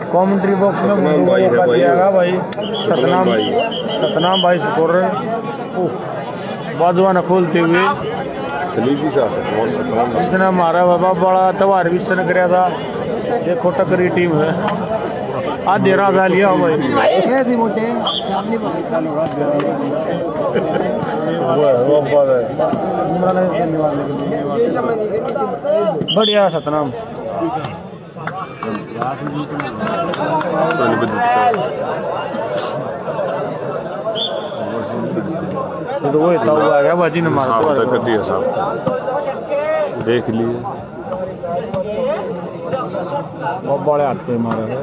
Commentary box में भाई सतनाम भाई स्कोर बाजवाना खोलते हुए इसने हमारा बाबा बड़ा त्योहार भी इसने कराया था। देखो टकरी टीम है आधे रात आ लिया भाई बढ़िया सतनाम तो वो इतना हुआ है बाजी ने मारा कर दिया साहब देख लिए बहुत बड़े हाथ पे मारा है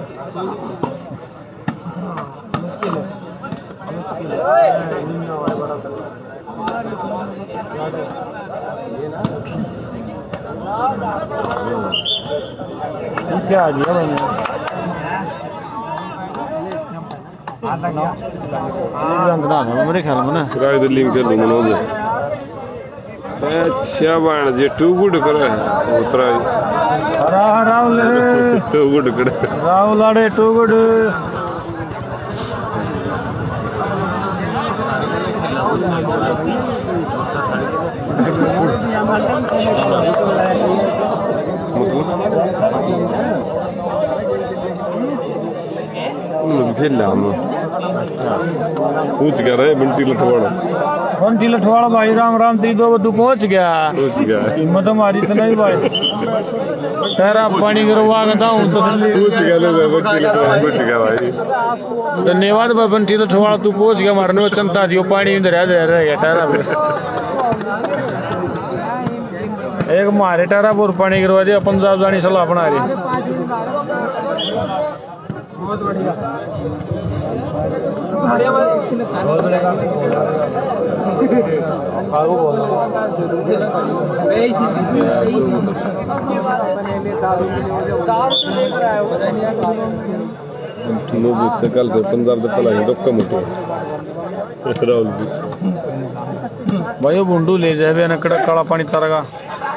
क्या आ गया मेरे ख्याल में ना दिल्ली में कर लूंगा अच्छा बन जे टू गुड करे उतरा राहुल टू गुड करे राहुल आड़े टू गुड पूछ क्या रहे बंटी लठवाड़ा भाई राम राम तेरी दो तू पहुंच गया हिम्मत हमारी तो नहीं भाई तेरा पानी गिरवा के दाऊं तो धन्यवाद भाई बंटी लठवाड़ा तू पहुंच गया मारने में चंता दियो पानी में रह गया ठहरा एक मारे टारा पूर पानी गिरवा दिया पंजाब जानी सलाह बना रही बहुत बढ़िया से कल पंजाब से पला डॉक्टर मोटे राहुल भाई बुंडू ले जाए कड़ा काला पानी तारा का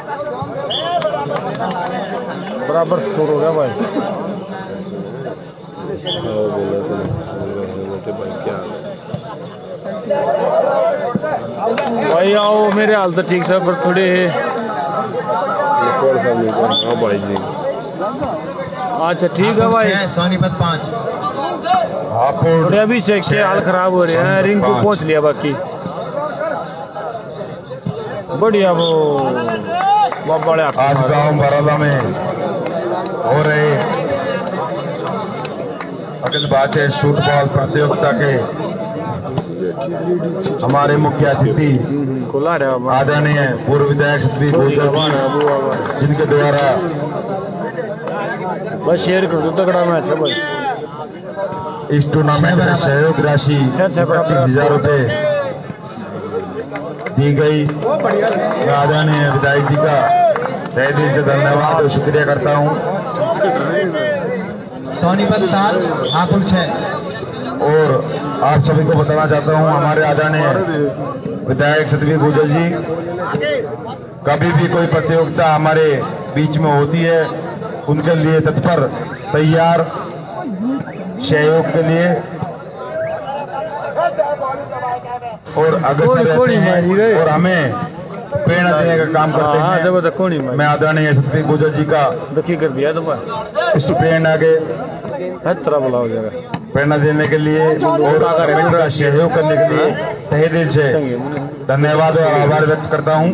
बराबर स्कोर हो गया भाई भाई आओ मेरे हाल तो ठीक है पर थोड़े भाई जी अच्छा ठीक है भाई सोनीपत 5 थोड़े अभी से हाल खराब हो रहे हैं रिंग को पहुंच लिया बाकी बढ़िया वो बड़े आज गांव बरौदा में हो रहे अखिल भारतीय फुटबॉल प्रतियोगिता के हमारे मुख्य अतिथि आदरणीय पूर्व विधायक सतवीर गुर्जर जिनके द्वारा बस शेयर कर दो तगड़ा मैच है भाई इस टूर्नामेंट में सहयोग राशि 25,000 रुपए दी गई। मैं आदरणीय विधायक जी का तहे दिल से धन्यवाद और शुक्रिया करता हूँ। सोनीपत 7 हापुड़ 6 और आप सभी को बताना चाहता हूँ हमारे आदरणीय विधायक सतवीर गुर्जर जी कभी भी कोई प्रतियोगिता हमारे बीच में होती है उनके लिए तत्पर तैयार सहयोग के लिए और अग्रसर रहते हैं और हमें प्रेरणा देने का काम करते हैं। मैं आदरणीय सतवीर गुर्जर जी का दुखी कर दिया तो इस प्रेरणा के हो जाएगा प्रेरणा देने के लिए और सहयोग करने के लिए तहे दिल से धन्यवाद और आभार व्यक्त करता हूं।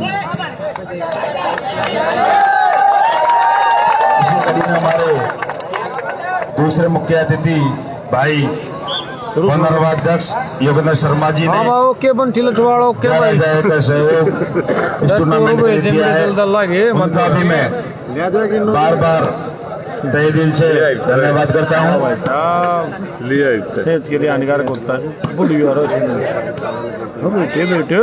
इसी कड़ी में हमारे दूसरे मुख्य अतिथि भाई अध्यक्ष योगेंद्र शर्मा जी ने ओके बंटी लठवाड़ा ओके भाई सहयोग इस टूर्नामेंट में दिया है उनका भी मैं बार बार तहे दिल से धन्यवाद करता हूँ। भाई साहब सेहत के लिए हानिकारक होता है बुढ़ी और बेटे बेटे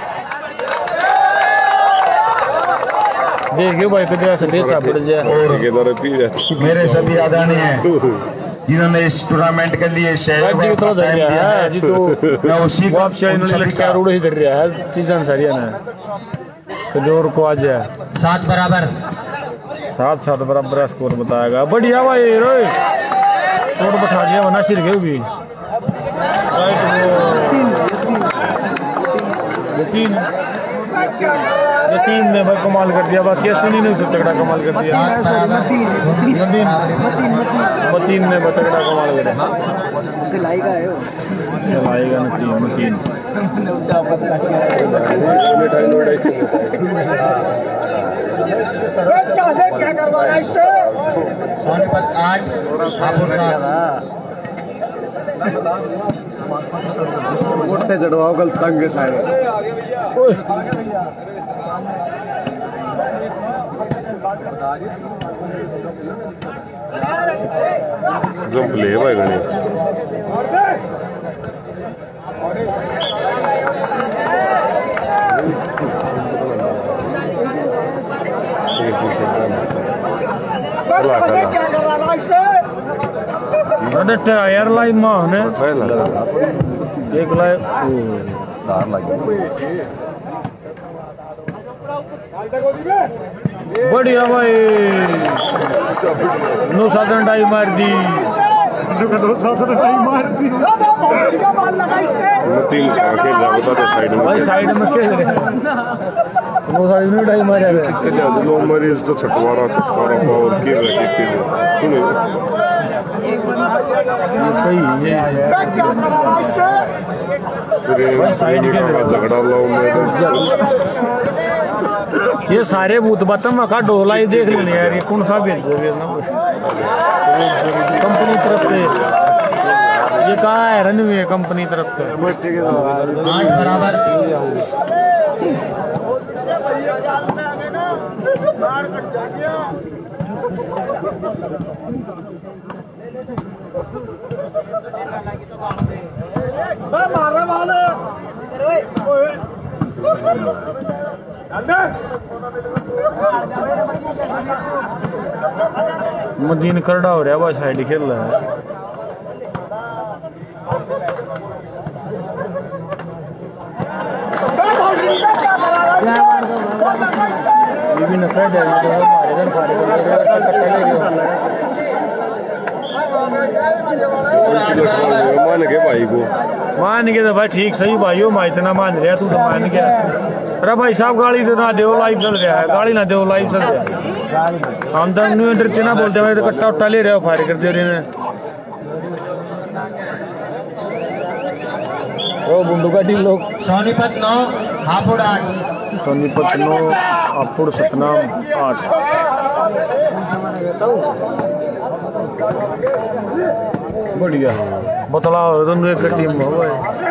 देखिए भाई कभी ऐसे डेढ़ पड़ जाए। मेरे सभी आदरणीय जिन्होंने इस टूर्नामेंट के लिए सहयोग मैं उसी को ही कर रहा है चीज़ सारी है जोर को आज 7 बराबर स्कोर बताएगा बढ़िया भाई रोहित तोड़ बैठा दिया वरना सिर गए भी राइट वो तीन ने भाई कमाल कर दिया बाकी सुनी नहीं उससे तगड़ा कमाल कर दिया मतीन ने बस तगड़ा कमाल कर दिया चलाएगा मतीन सोनीपत 8 मोटे जड़वाओ कल तंग सारे जंप ले भाई गणे एयरलाइन में एक लाइव दार लगी बढ़िया भाई नो साधन डाई मार दी तीन खेल रहा होता था साइड में भाई साइड में खेल रहे नो साइड में डाई मार रहे लो मरीज तो छटवारा पावर के रहे सुने भाई साइड के झगड़ा लाओ ये सारे भूत बतम का डोला ही देख लेने यार ये कौन सा भेज कंपनी तरफ से ये कहाँ है रनवे कंपनी तरफ से 8 बराबर मदीन करड़ा हो रहा है साइड खेल रहा है ये भी नखरा जाएगा मान के भाई को मान के तो भाई ठीक सही भाई हो मैं इतना मान रहा तू तो मान गया अरे भाई साहब गाड़ी तो ना दो लाइव चल रहा है गाड़ी ना दो लाइव चल रहा है हम तो डरते ना बोलते भाई तो कट्टा उट्टा ले रहे हो फायर कर दे रहे हैं ओ बुंडू का टीम लोग सोनीपत 9 हापुड़ 8 सोनीपत 9 हापुड़ सतनाम 8 बढ़िया बतलाओ दोनों एक टीम में हुआ है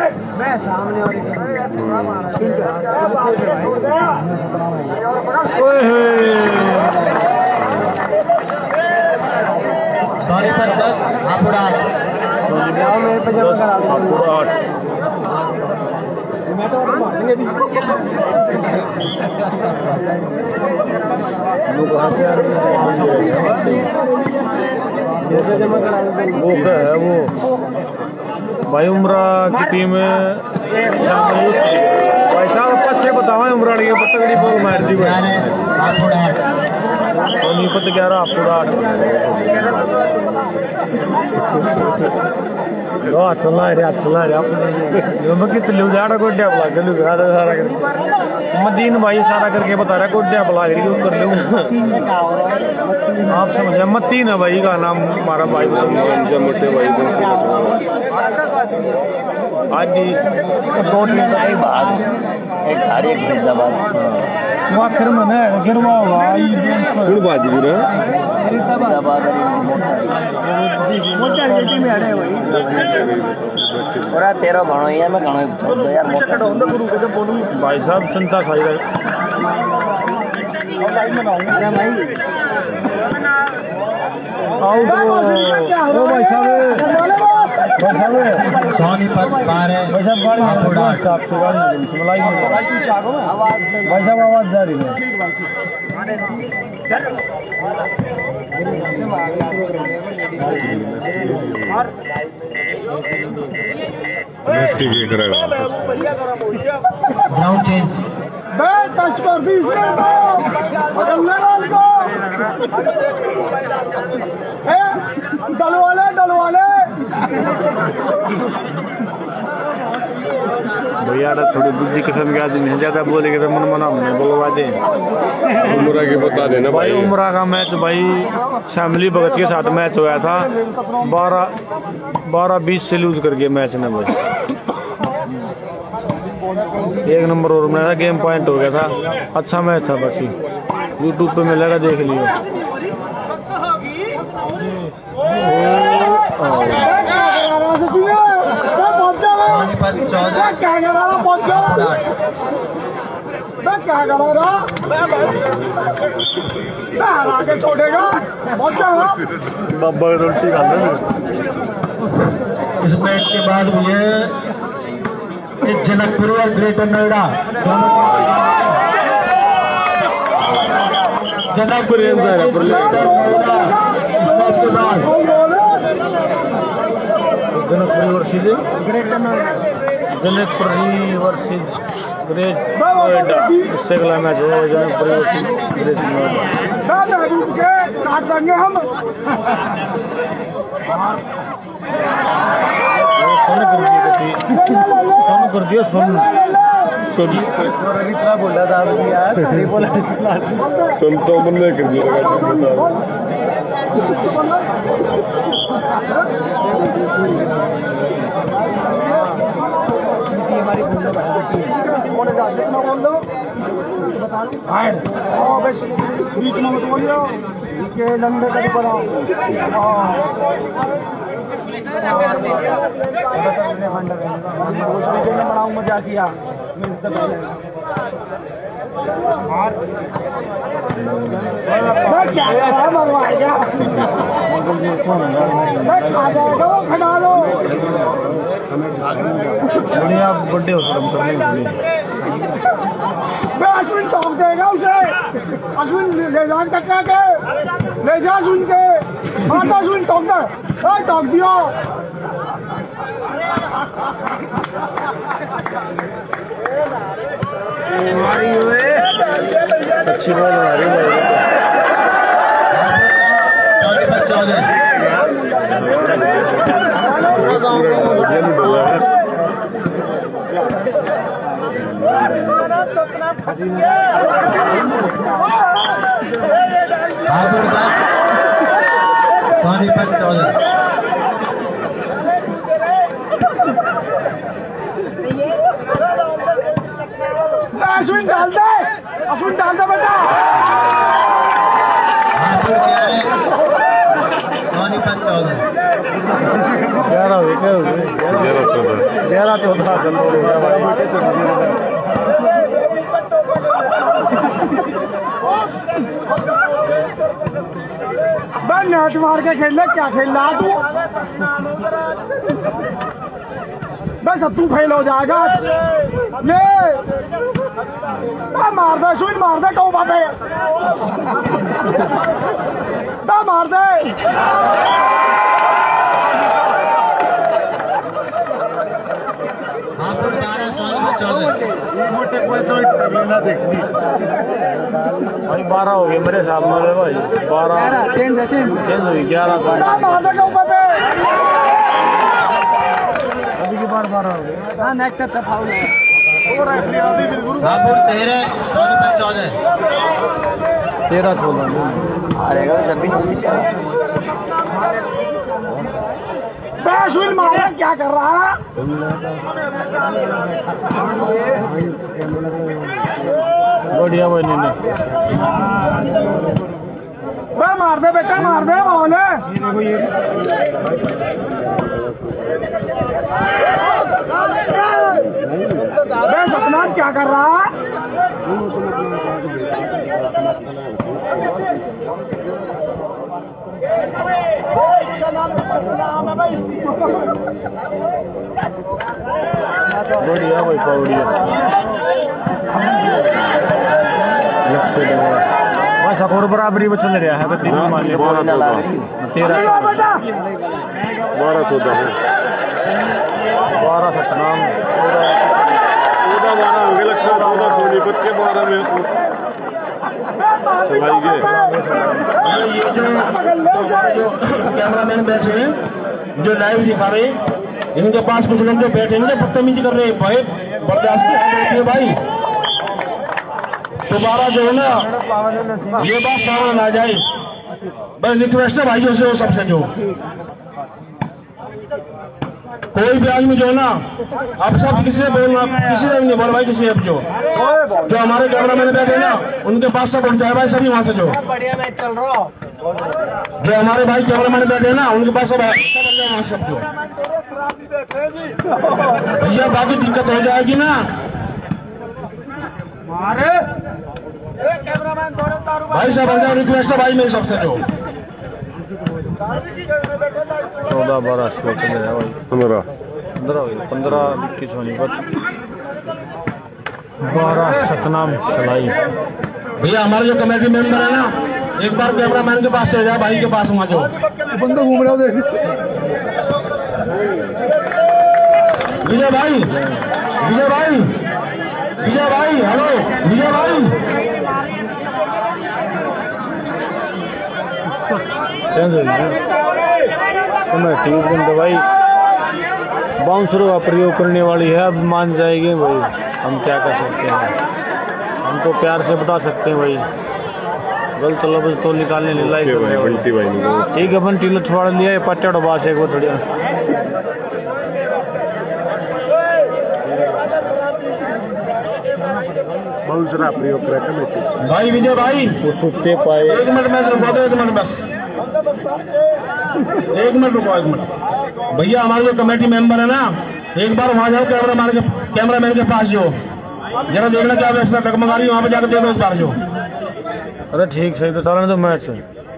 सोनीपत 10 हापुड़ 8 हापुड़ 8 वो क्या है वो भाई उमरा की टीम भाई साहब अच्छे बताओ उमरा की पतगड़ी बॉल मार दी हापुड़ 8 सोनीपत 11 हापुड़ 8 चला रहा कितने जाड़ा गोड्या बुला के सारा मदीन भाई सारा करके बता रहा गोड्या बुला कर लूँ आप समझ मतीन है भाई का नाम हमारा भाई मोटे भाई आज दो टीम का एक भाग एक हारी एक फरीदाबाद वो आखिर में ना गिरवा होगा कौन बाजी भी ना फरीदाबाद और 13 घणो यार मैं घणो 14 यार भाई साहब चिंता सही है आउट ओ भाई साहब सोनीपत 12 हापुड़ 8 भाई साहब आवाज जा रही है ग्राउंड चेंज डलवाले भैया थोड़ी बुद्धि किस्म के आदमी है, ज्यादा बोलेंगे तो मन मना हमने बोलवा दे। उम्र की बता देना भाई उम्र का मैच भाई शामिली भगत के साथ मैच हुआ था, 12-20 से लूज कर गया मैच ने भाई। 1 नंबर ओवर में था, गेम पॉइंट हो गया था, अच्छा मैच था। बाकी यूट्यूब पे मिलेगा, देख लियो। आगे छोड़ेगा बाबा उल्टी खा ले। इस मैच के बाद ये जनकपुर और ग्रेटर नोएडा जनकपुर इस मैच के बाद जनकपुरी वर्सेस जनकपुरी वर्सेस ग्रेट नोएडा, इससे अगला मैच है जनकपुरी वर्सेस ग्रेट नोएडा। काट देंगे हम। सोन कर दिया सोन इतना बोला था सारी बोला सुन तो मन में कर दिया। जितना बोल दो बीच में मत बोलियो के लंबे कभी बनाओ। उस वीडियो में बनाऊँ मजा किया क्या मरवाएगा खा जाएगा वो खड़ा लो। बढ़िया बर्थडे हो अश्विन टॉक देगा उसे। अश्विन ले जा टक्का के ले जा अश्विन के माता अश्विन टॉक दे टॉक दियो। अच्छी बॉल हमारी पानीपत 14 अश्विन डाल दे बेटा। पानीपत 14 नेट मार के खेल ले। क्या खेल रहा तू? बस तू फेल हो जाएगा। ले मार दे अश्विन, मार दे टोपा पे मार दे। भाई 12 हो गए मेरे हिसाब में भाई। 12 चेंज हुई 11 मार दे टोपा पे। अभी की बार 12 हो गए। हाँ नेक्स्ट अच्छा फाउल है। 13-14 अश्विन मारा क्या कर रहा है? बढ़िया भाई ने मार दे बेटा, मार दे बॉल है। सतनाम क्या कर रहा है? बढ़िया भाई पौड़िया बस और बराबरी में चल रहा है। 12 सतनाम 14 हो गए। लक्ष्य 14 सोनीपत के 12 में चलाई गए। कैमरामैन बैठे जो लाइव दिखा रहे हैं, इनके पास कुछ लोग जो बैठेंगे बदतमीजी कर रहे हैं भाई, बर्दाश्त भाई। दोबारा जो है ना ये बात सामने ना जाए, बस रिक्वेस्ट है भाइयों से, वो सबसे जो कोई भी आदमी जो है ना, आप सब किसी से बोलना, किसी से नहीं बोल भाई, किसी अब जो हमारे कैमरा मैन बैठे ना उनके पास सब उठ जाए भाई, सभी वहां से जो बढ़िया मैच चल रहा हो। जो हमारे भाई कैमरा मैन बैठे ना उनके पास सब वहां सब जो भैया, बाकी दिक्कत हो जाएगी ना भाई साहब। रिक्वेस्ट है भाई मेरी सबसे जो 14-12 स्कोर चल रहा है भाई, 15 विक्की सोनीपत, 12 सतनाम सलाई। भैया हमारे जो कमेटी मेंबर है ना, एक बार कैमरा मैन के पास चले जाए, भाई के पास वहां जो बंदा घूम रहा देख। विजय भाई, विजय भाई, विजय भाई, हेलो विजय भाई। कमेटी भाई बाउंसरों का प्रयोग करने वाली है, अब मान जाएगी भाई, हम क्या कर सकते हैं, हम तो प्यार से बता सकते हैं भाई, गलत लफ्ज तो निकालने लाइक ठीक है। बंटी लछवाड़ लिया है पट्टा बास एक बढ़िया प्रयोग करा भाई विजय भाई, वो सुते पाए। 1 मिनट में रुको दो, 1 मिनट बस, 1 मिनट रुको, 1 मिनट। भैया हमारे जो कमेटी मेंबर है ना, एक बार वहां जाओ कैमरा मैन के पास जो जरा देखना क्या व्यवस्था डगमगा रही, वहां पे जाकर देखो एक बार जो। अरे ठीक सही तो चलने तो मैच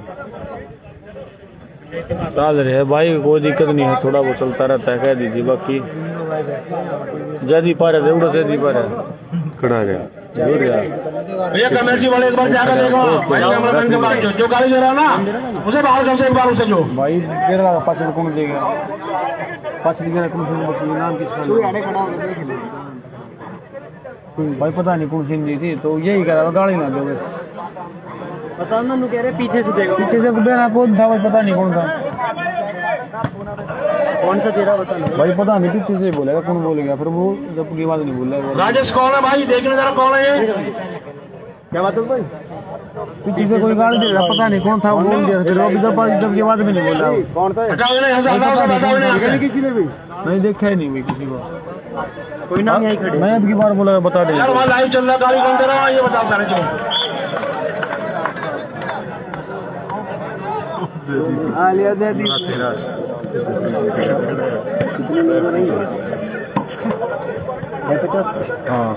चल रहे है भाई, कोई दिक्कत नहीं है, थोड़ा वो चलता रहता है, कह दीजिए। बाकी जदी पा रहे उड़ो जदी पा रहे खड़ा गया भैया कमेटी वाले एक बार जाकर देखो भाई, कैमरा मैन के पास जो गाड़ी दे रहा ना उसे बाहर कर से एक बार उसे जो भाई देर लगा पाँच कौन देगा, पाँच नाम किसका भाई पता नहीं कौन सी दी थी, तो यही करा गाड़ी ना दो पता ना कह रहे पीछे से देखो, पीछे से बेना कौन था भाई, पता नहीं कौन था, कौन सा तेरा बता भाई पता नहीं पीछे से बोलेगा कौन बोलेगा, फिर वो जब की बात नहीं बोल रहा है। राजेश कौन है भाई, देखने जरा कौन है ये, क्या बात है भाई, पीछे से कोई गाड़ी दे रहा, पता नहीं कौन था वो, जब की बात भी नहीं बोल रहा, कौन था हटाओ ना यहाँ से, हटाओ सब, हटाओ ना यहाँ से। किसी ने भी नहीं देखा ही नहीं भाई किसी को, कोई नाम यही खड़े, मैं अब की बार बोला बता दे यार वहाँ लाइव चल रहा, गाड़ी कौन दे रहा है ये बताओ पहले जो। आलिया दे दी हाँ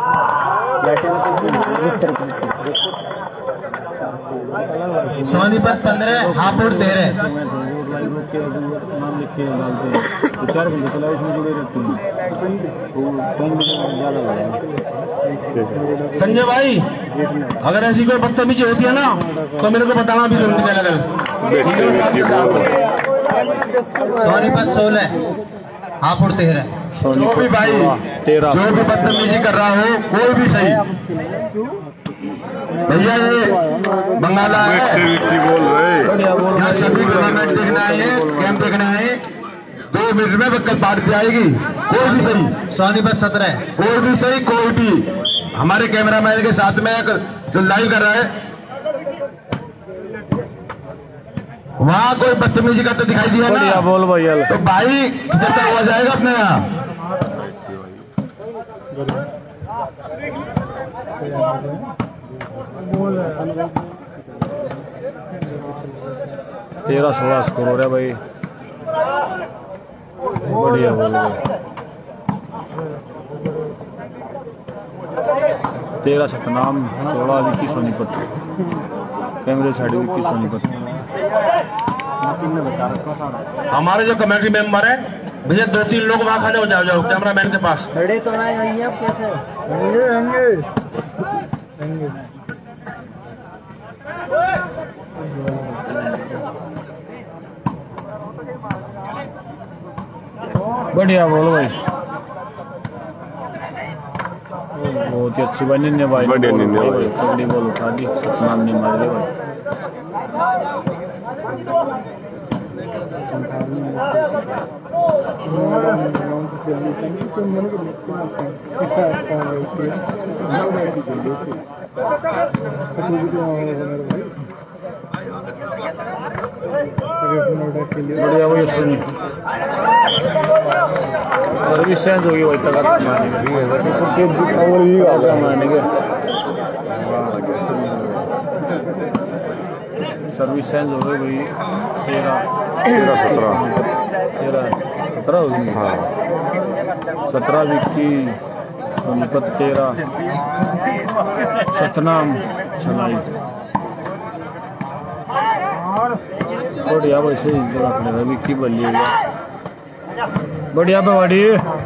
सोनीपत 15 हापुड़ 13। नाम लिख के डालते हैं, 4 घंटे चला इसमें जुड़े रहते हैं, तो टाइम भी ज़्यादा लगा। संजय भाई अगर ऐसी कोई बदतमीजी होती है ना तो मेरे को बताना भी जरूरी है। सोनीपत 16 हापुड़ 13। जो भी भाई 13 जो भी बदतमीजी कर रहा हो कोई भी सही, भैया ये बंगाला है, बोल रहे यहाँ सभी टूर्नामेंट देखना है, गेम देखना है, 2 मिनट में बक्कल पार्ट दी आएगी, कोई भी सही। सोनीपत 17 कोई भी सही, कोई भी हमारे कैमरामैन के साथ में जो लाइव कर रहा है वहाँ कोई बदतमीजी करते दिखाई दिया ना बोल भाई तो भाई खिचड़ता हुआ जाएगा अपने यहाँ। तेरह 16 स्कोर हो रहा है भाई, बढ़िया बोल रहे 13 सतनाम 16 विक्की सोनीपत, कैमरे साइड विक्की सोनीपत। हमारे जो कमेटी मेंबर है भैया 2-3 लोग वहाँ खड़े हो जाओ कैमरा मैन के पास। खड़े तो नहीं अब कैसे बढ़िया बोलो भाई, बहुत ही अच्छी बनी ने भाई, बढ़िया निन्ने भाई, तगड़ी बॉल उठा दी, सतनाम ने मार दिया भाई। बढ़िया भाई सुनी सर्विस चेंज होगी वही तक सर्विस चेंज हो गई भाई 17 होगी। हाँ 17 विक्की सोनीपत 13 सतनाम चलाई बढ़िया वैसे रखने विक्की बल्ली बढ़िया बवाड़ी।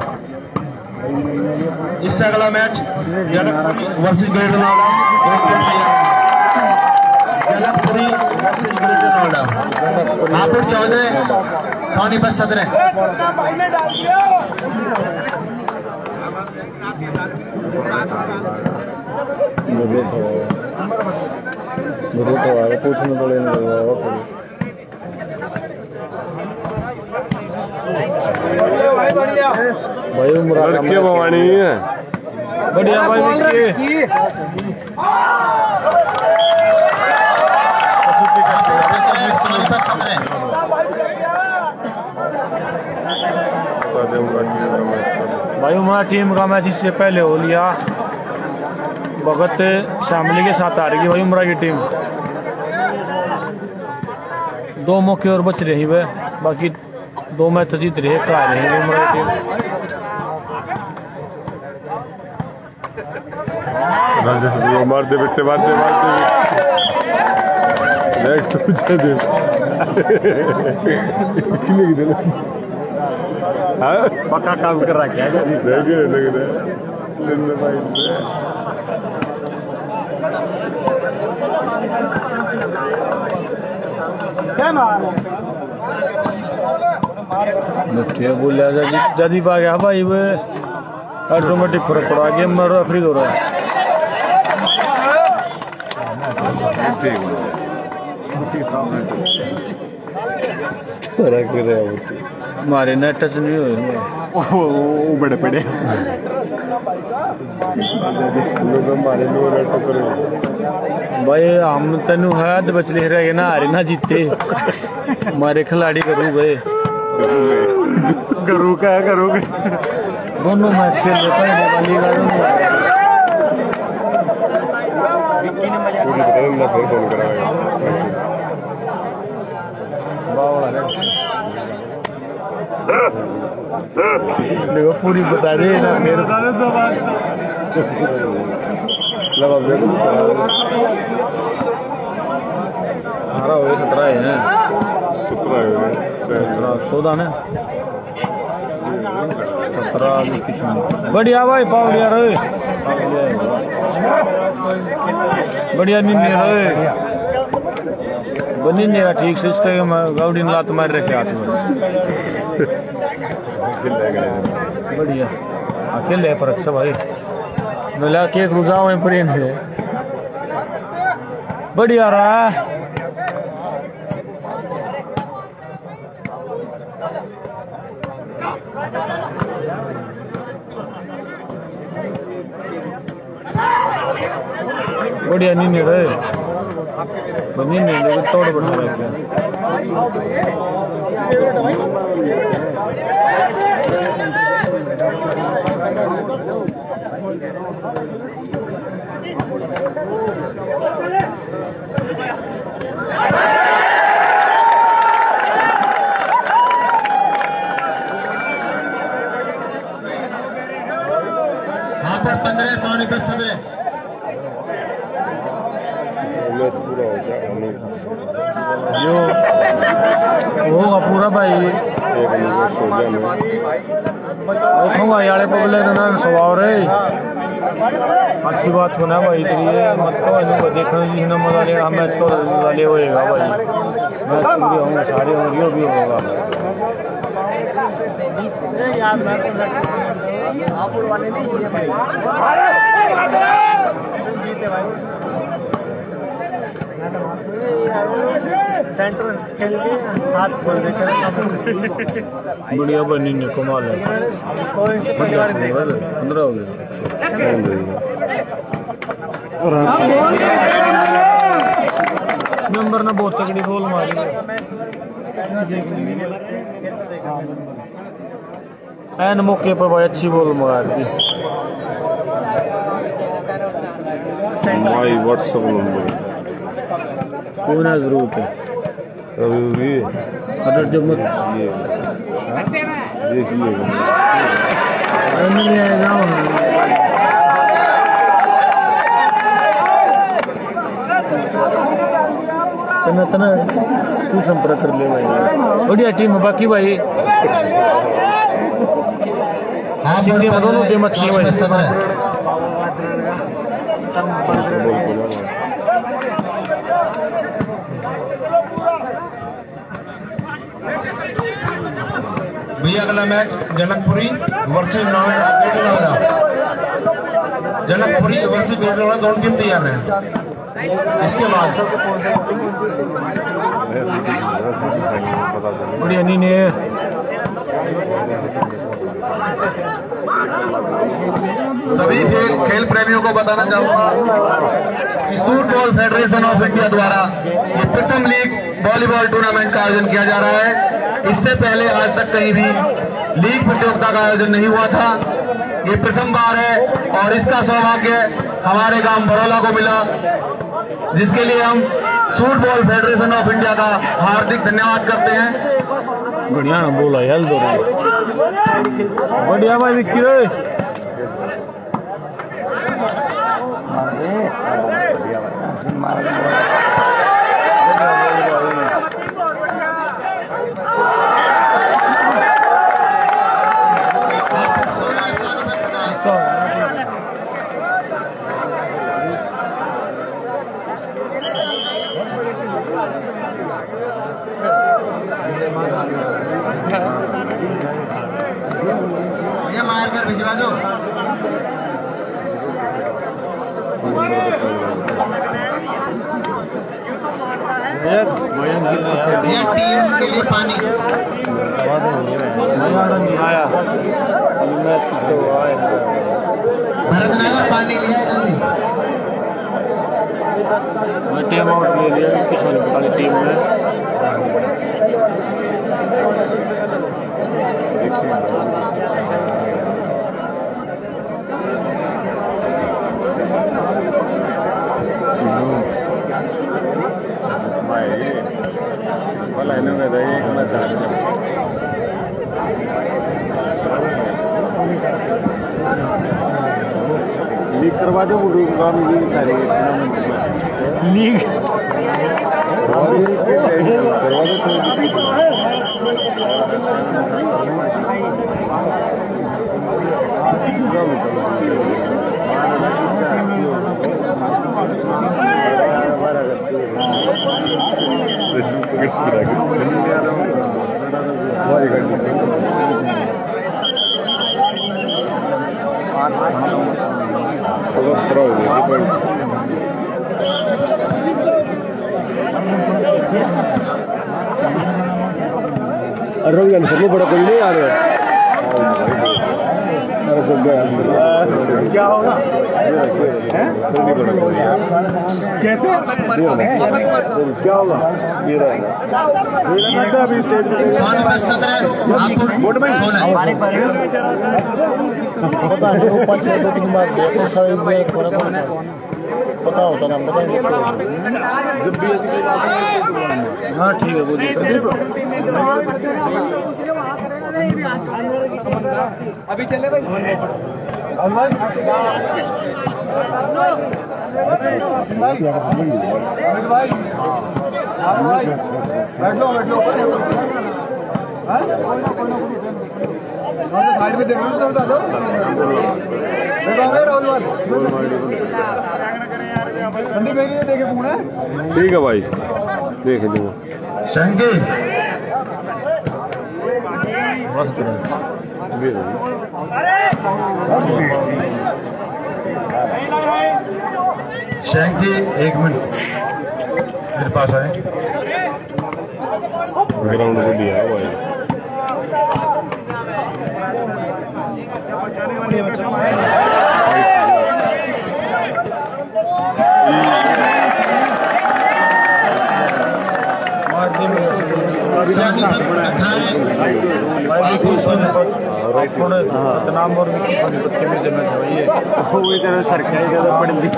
इससे अगला match versus Greater Noida, Janakpuri versus Greater Noida. Hapur 14 Sonipat 17। पूछने पड़े भाई लड़के भवानी है बढ़िया भाई भाई हमारा टीम का मैच इससे पहले हो लिया। भगत शामली के साथ आ रही भाई उमरा की टीम। 2 मौके और बच रही है, बाकी 2 मैच तो जीत रहे करा रहे हैं उमरा की टीम। मारते बिट्टे मारते नेक्स्ट पक्का काम कर रहा क्या बोलिया जदी पा गया भाई वे ऑटोमेटिक फर्क पड़ा गेम में रेफरी हो रहा है। हमारे नेट टच नहीं हुए बड़े पड़े भाई हम तेन है बचले रह ना हारे ना जीते हमारे खिलाड़ी करूँ गए करूँ क्या करोगे दोनों मैच से देखो पूरी बता दे ना मेरे हमारा हो गया 17 है 14 ना 17 बढ़िया भाई पावलिया रहे बढ़िया नहीं रहे बनी नहीं ठीक से इसके गाउडी ने लात मार रखे हाथ में बढ़िया अकेले पर अच्छा भाई मिला केक रुझाओ है प्रेम है बढ़िया रहा बढ़िया नहीं रहे बनी नहीं लेकिन तोड़ बना रहे वहाँ पर 15 सोनीपत 17 मैच पूरा हो गया जो होगा पूरा भाई देखूंगा यारे पब्लिक ना स्वभाव रे अच्छी बात होना भाई इसलिए मतलब देखने जी ना मजा लेगा मैच को ले होएगा भाई मैच पूरी होंगे सारे होंगे भी होगा वाले नहीं भाई जीते भाई सेंटर खेल के हाथ खोल देकर बढ़िया बनी ने कमाल है। स्कोरिंग से 15 हो गए। नंबर ने बहुत तगड़ी गोल मारी। एन मौके पर भाई अच्छी गोल मार दी। माई व्हाट्सएप नंबर पूरा जरूरत है अभी अगर जब मत ये देखिए नहीं आएगा तना तू संपर्क कर ले भाई। बढ़िया टीम है बाकी भाई दोनों टीम अच्छी भाई। भैया अगला match Janakpuri versus Noida. Janakpuri versus Noida दोनों टीम तैयार है। इसके बाद बढ़िया नहीं ने सभी खेल प्रेमियों को बताना चाहूंगा फुटबॉल फेडरेशन ऑफ इंडिया द्वारा ये प्रथम लीग वॉलीबॉल टूर्नामेंट का आयोजन किया जा रहा है। इससे पहले आज तक कहीं भी लीग प्रतियोगिता का आयोजन नहीं हुआ था। ये प्रथम बार है और इसका सौभाग्य हमारे गांव बरौला को मिला, जिसके लिए हम फुटबॉल फेडरेशन ऑफ इंडिया का हार्दिक धन्यवाद करते हैं। बढ़िया ना बोला यार दो बढ़िया भाई विक्की रे ये मार कर भिजवा दो। ये टीम के लिए पानी आया भरतनगर पानी लिया जल्दी। टीम आउट ले लिया किसान वाली टीम ने। लीक करवा दो काम ये करेंगे लीग रोग सबको बड़ा कोई नहीं आ रहा है। क्या होगा कैसे क्या होगा ये रहेगा अभी स्टेज पता होता ना जब भी हाँ ठीक है बोलिए अभी चले भाई बैठ लो साइड में देखो तो बता दो राहुल बंदी मेरी है देखे पूरा ठीक है भाई देख लो शंकी शंकी एक मिनट मेरे पास आए ग्राउंड बढ़िया है भाई। सतनाम और सोनीपत के बीच में है वो इधर सरकारी ज्यादा पड़ ली।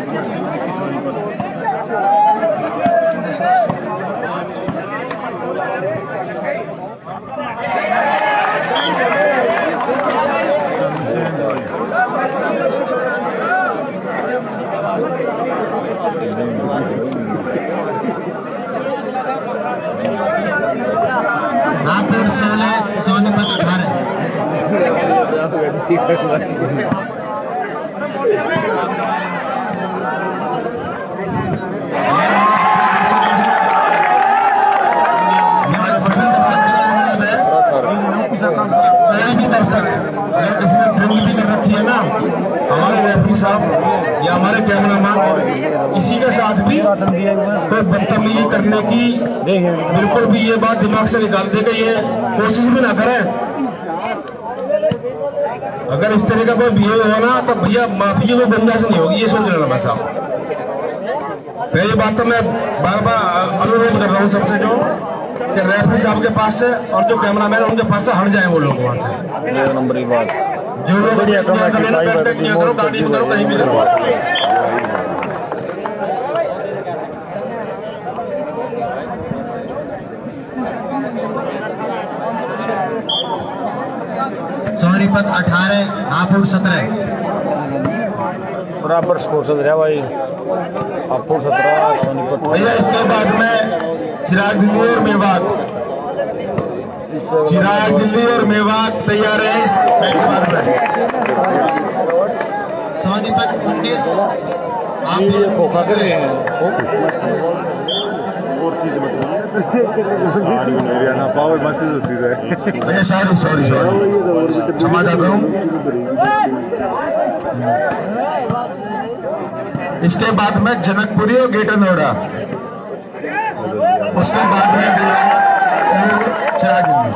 नागपुर 16 सोनीपत 18। हमारे रेफरी साहब या हमारे कैमरामैन किसी के साथ भी कोई बदतमीजी करने की बिल्कुल भी ये बात दिमाग से निकाल दे कि ये कोशिश भी ना करें। अगर इस तरह का कोई बिहेव हो ना तो भैया माफी में बंदा से नहीं होगी, ये सोच लेना मैं साहब। तो ये बात तो मैं बार बार अनुरोध कर रहा हूँ सबसे जो कि रेफरी साहब के पास से और जो कैमरामैन है उनके पास से हट जाए वो लोग वहां से। नंबर की बात जो लोग करो गाड़ी में करो कहीं भी करो। सोनीपत 18 हापुड़ 17 बराबर स्कोर चल रहा है भाई। हापुड़ 17 सोनीपत। भैया इसके बाद में चिराग दिल्ली और मेवात, चिराग दिल्ली और मेवात तैयार है इस मैच के बाद में। सोनीपत 19 आप ये खोखा कर रहे हैं और चीज ना पावर मैचेस होती है। भैया सॉरी सॉरी सॉरी क्षमा चाहता हूँ। इसके बाद में जनकपुरी और गेटर नोएडा, उसके बाद में चिराग दिल्ली।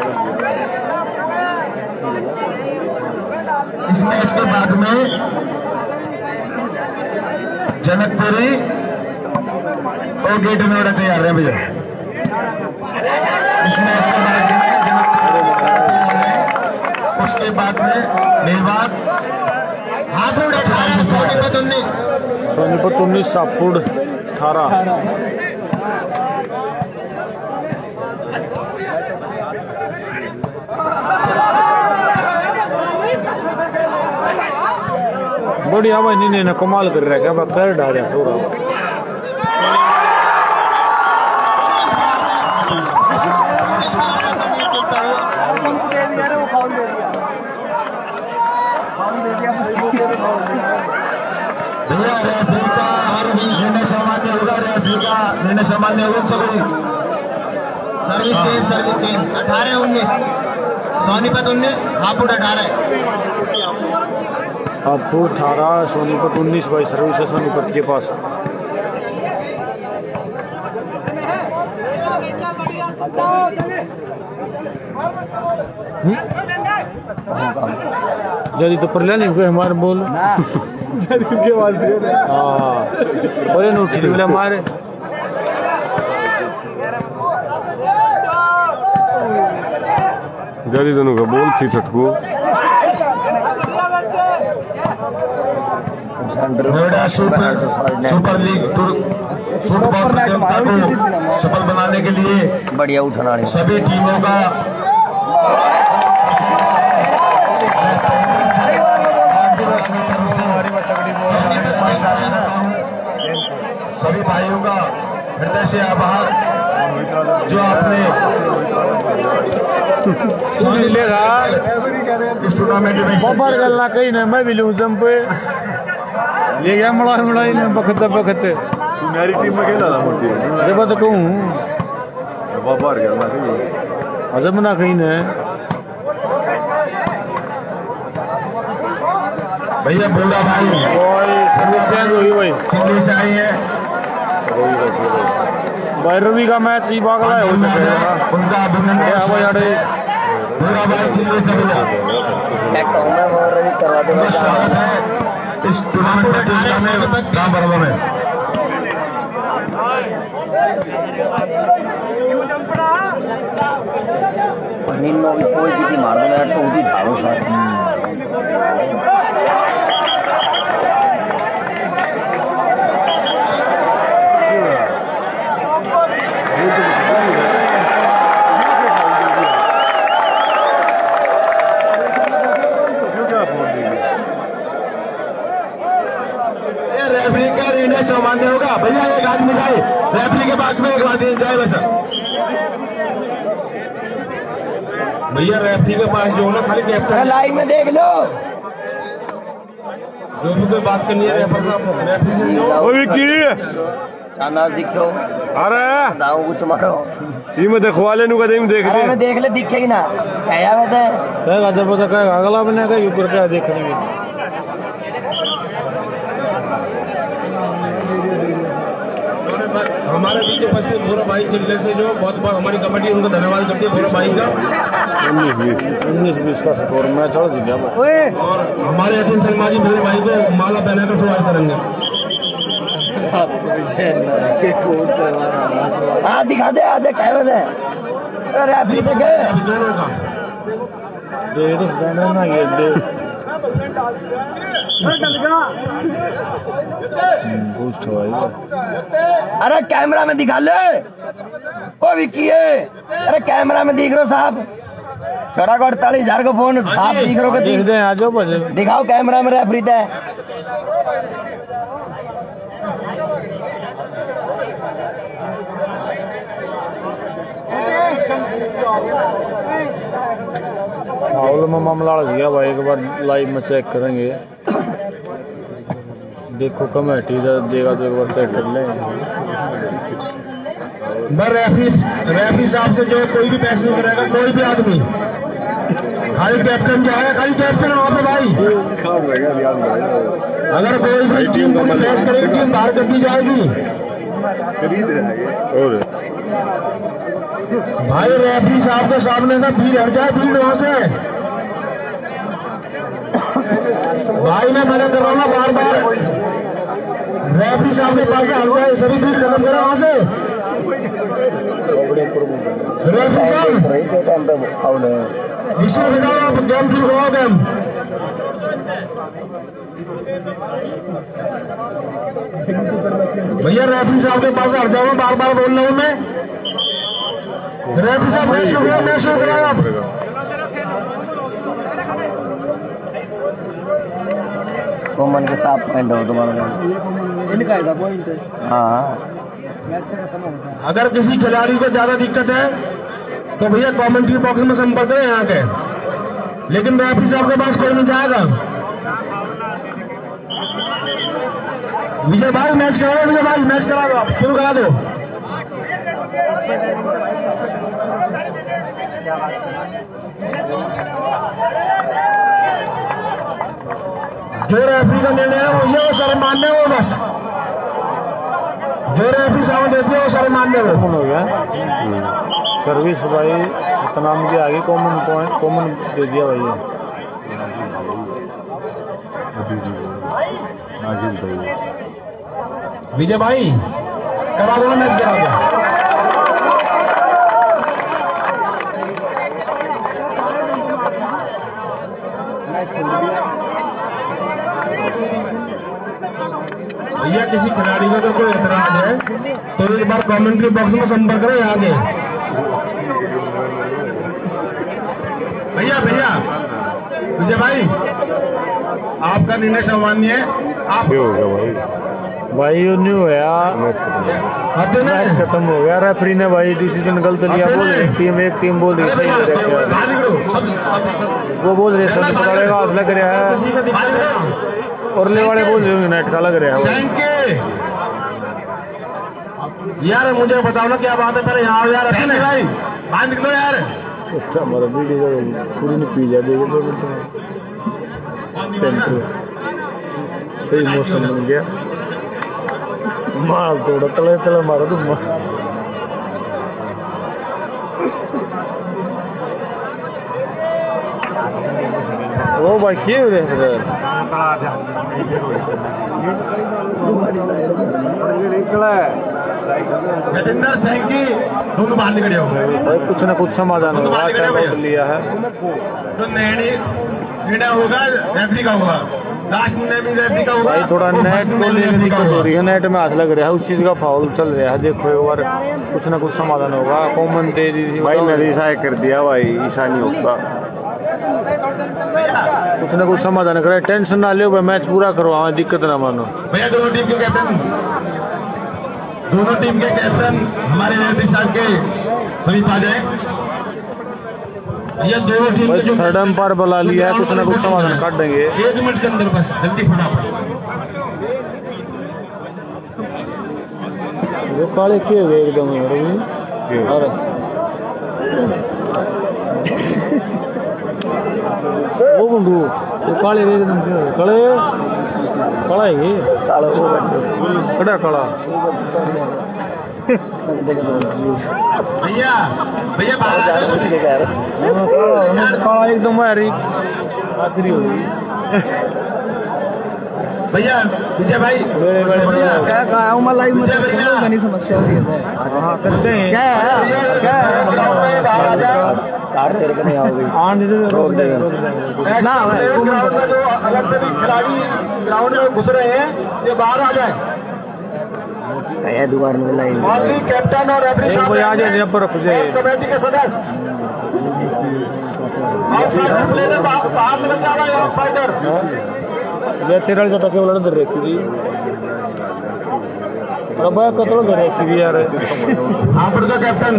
इस मैच के बाद में जनकपुरी और गेटर नोएडा तैयार है भैया। इस मैच के बाद उसके बाद में मेवात हापुड़ 18 सोनीपत 19 हापुड़ 18। बढ़िया भाई नहीं ना कमाल कर रहा है क्या कर डाल रहा सो रहा। निर्णय सामान्य होगा, निर्णय सामान्य होगा सगळी। Service team 18-19 Sonipat 19 Hapur 18। हापुड़ 18 सोनीपत 19 भाई सर्विस है सोनीपत के पास। जल्दी तो पर नहीं कोई हमारे बोल उनके पास दिए हाँ बोले न उठी बोले हमारे जल्दी दोनों का बोल थी छटकू। नोएडा सुपर लीग फुटबॉल प्रतियोगिता को सफल बनाने के लिए बढ़िया उठना सभी टीमों का सभी भाइयों का हृदय से आभार जो आपने इस टूर्नामेंट में बाबर गलना कहीं ना मैं भी लूँ जम पे ले गया मड़ाई में बखत मेरी टीम में खेला था मोटी अरे बात कहूँ बाबर गलना कहीं अजब ना कहीं ना भैया बोला भाई चेंज हुई भाई चिल्ली से आई है भाई रवि का मैच ही पागल है हो सकेगा उनका अभिनंदन क्या भाई यार पूरा भाई चिल्ले से भैया टेक्टों में वो रवि करवा दे उनका स्वागत है इस टूर्नामेंट प्रतियोगिता में राम बर्मा में। निन्नो भी कोई किसी मार दो यार तो उसी ढालो सर रेफरी का निर्णय सामान्य होगा भैया। एक आदमी जाए रेफरी के पास में एक आदमी जाए बस भैया। रेफरी के पास जो ना खाली कैप्टन लाइव में देख लो जो भी कोई बात करनी है रेफरी साहब रेफरी से जो ओ विक्की अंदाज दिखो अरे दाऊ कुछ मारो ये मैं देखवा लेनु का देख अरे मैं देख ले दिखेगी ना क्या बता कहेगा जब पता कहेगा अगला बने का ऊपर क्या देखने हमारे बीच उपस्थित भोरा भाई चिल्ले से जो बहुत बहुत हमारी कमेटी उनको धन्यवाद करती है भोरा भाई का। 19-20 का स्कोर मैच और जीत गया और हमारे अतिन शर्मा जी भोरा भाई को माला पहनाकर शुरुआत करेंगे। हाँ दिखा दे आज क्या बता अरे आप देखे दोनों का दे ना ये दे बूस्ट हुआ अरे कैमरा में दिखा ले ओ विक्की अरे कैमरा में दिख रहे हो साहब 48,000 को फोन साफ दिख रहे हो देख दे आ जाओ बजे दिखाओ कैमरा में रेफरी है फाउल में मामला लग गया भाई। एक बार लाइव में चेक करेंगे देखो कमेटी देगा तो एक बार चेक कर ले। रेफरी साहब से जो कोई भी पैसे नहीं करेगा कोई भी आदमी खाली कैप्टन जाएगा खाली कैप्टन वहाँ पे भाई। अगर कोई भी टीम पूरी मैच करेगी टीम बाहर कर दी जाएगी भाई। रेफरी साहब के सामने से भीड़ हट जाए भीड़ वहां से भाई। मैं मना कर रहा हूँ ना बार बार रेफरी साहब के पास हट जाए सभी भीड़ खत्म करो वहां से। रेफरी साहब इसे बताओ आप गेम शुरू कराओ गेम। भैया रेफरी साहब के पास हट जाओ बार बार बोल रहा हूँ मैं। रेफरी साहब मैच शुरू कराओ आप। कॉमन के साथ पॉइंट हो तुम्हारा हाँ। अगर किसी खिलाड़ी को ज्यादा दिक्कत है तो भैया कमेंट्री बॉक्स में संपर्क करें यहाँ के। लेकिन रेफरी साहब के पास कोई नहीं जाएगा। विजय भाई मैच करा दो विजय भाई मैच करा दो आप शुरू करा दो। जो रेफरी का निर्णय है वो ये सर्वमान्य हो बस। जो रेफरी साहब देती है वो सर्वमान्य हो। हो गया सर्विस भाई इतना के आगे कॉमन पॉइंट कॉमन दे दिया भाई। विजय भाई करा दो मैच करा दो। भैया किसी खिलाड़ी का तो कोई एतराज है तो एक बार कमेंट्री बॉक्स में संपर्क करें आगे। भैया भैया विजय भाई आपका निर्णय सामान्य है। आप भाई ये न्यू होया मैच खत्म हो गया। रेफरी ने भाई डिसीजन गलत लिया। बोल रही एक टीम बोल रही सही वो बोल रहे सब पकड़ेगा हाथ लग रहा है और ले वाले बोल रहे नेट का लग रहा है। यार मुझे बताओ ना क्या बात है। पहले यहाँ यार भाई बाहर निकलो यार। हमारा वीडियो पूरी नहीं पी जाए सही मौसम बन गया माल तोड़ा तले तले मारो तुम। ओ भाई क्यों रे गजेंद्र सिंह की दोनों बाहर निकले हो भाई, कुछ ना कुछ समाधान होगा। टाइम आउट लिया है तो निर्णय होगा रेफरी का होगा, लास्ट में भी रेफरी का होगा। भाई थोड़ा नेट को लेने दिक्कत हो रही है, नेट में हाथ लग रहा है, उस चीज का फाउल चल रहा है। देखो एक बार कुछ ना कुछ समाधान होगा। कॉमन दे दी थी भाई नदी सा कर दिया भाई, ईसा नहीं होता। कुछ ना कुछ समाधान करे, टेंशन ना ले भाई, मैच पूरा करो, हाँ दिक्कत ना मानो। भैया दोनों टीम के कैप्टन हमारे रेफरी साहब के समीप आ जाए। ये दोनों टीम के जो थर्ड एम्पायर बुला लिया है, कुछ ना कुछ समाधान काट देंगे। 1 मिनट के अंदर बस जल्दी फटाफट। जो काले के हुए एकदम और वो बंदू वो काले एकदम काले काला है ये काला वो बच्चे कड़ा काला भैया भैया बाहर आ जाओ। काला एकदम यारी आखिरी हो गई भैया विजय भाई क्या कहा हूँ मैं लाइव में नहीं समस्या हो रही है। हाँ करते हैं क्या है क्या है बाहर आ जाओ। कार तेरे को नहीं आओगी आने दे रोक देंगे ना ग्राउंड में जो अलग से भी खिलाड़ी ग्राउंड में घुस रहे हैं, ये बाहर आ जाए। दोबारा में लाइव ओनली कैप्टन और रेफरी एक भाई आ जाए पर रख जाए। कमेटी के सदस्य आउटसाइडर प्लेयर बाहर निकल जा रहा है। आउटसाइडर ये तेरा जो टके वाला दर रखी थी अब कतलो दर रखी थी यार। हापुड़ का कैप्टन